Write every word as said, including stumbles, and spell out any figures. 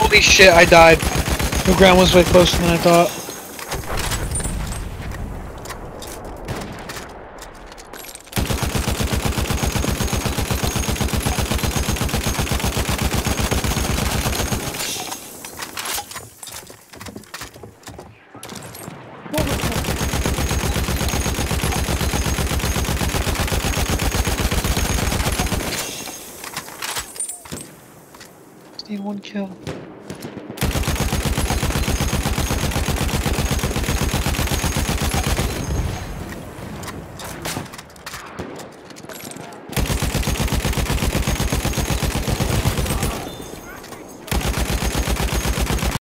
Holy shit, I died. The ground was way closer than I thought. Need one kill.